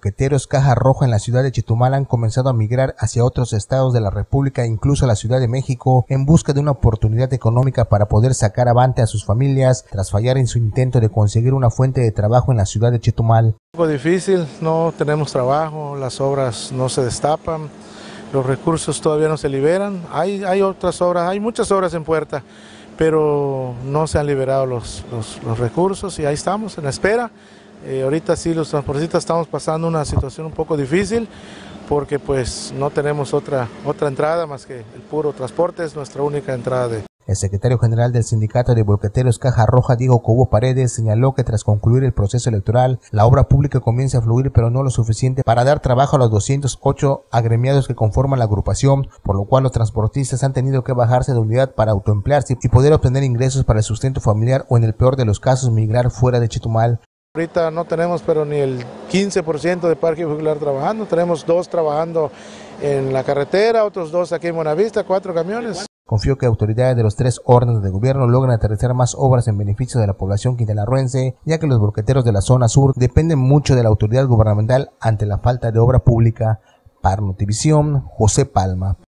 volqueteros Caja Roja en la ciudad de Chetumal han comenzado a migrar hacia otros estados de la República, incluso a la Ciudad de México, en busca de una oportunidad económica para poder sacar avante a sus familias tras fallar en su intento de conseguir una fuente de trabajo en la ciudad de Chetumal. Un poco difícil, no tenemos trabajo, las obras no se destapan, los recursos todavía no se liberan, hay otras obras, hay muchas obras en puerta, pero no se han liberado los recursos y ahí estamos en la espera. Ahorita sí los transportistas estamos pasando una situación un poco difícil porque pues no tenemos otra entrada más que el puro transporte, es nuestra única entrada. El secretario general del Sindicato de Volqueteros Caja Roja, Diego Cobo Paredes, señaló que tras concluir el proceso electoral, la obra pública comienza a fluir, pero no lo suficiente para dar trabajo a los 208 agremiados que conforman la agrupación, por lo cual los transportistas han tenido que bajarse de unidad para autoemplearse y poder obtener ingresos para el sustento familiar o, en el peor de los casos, migrar fuera de Chetumal. Ahorita no tenemos pero ni el 15% de parque vehicular trabajando, tenemos 2 trabajando en la carretera, otros 2 aquí en Buenavista, 4 camiones. Confío que autoridades de los 3 órdenes de gobierno logren aterrizar más obras en beneficio de la población quintanarroense, ya que los volqueteros de la zona sur dependen mucho de la autoridad gubernamental ante la falta de obra pública. Para Notivisión, José Palma.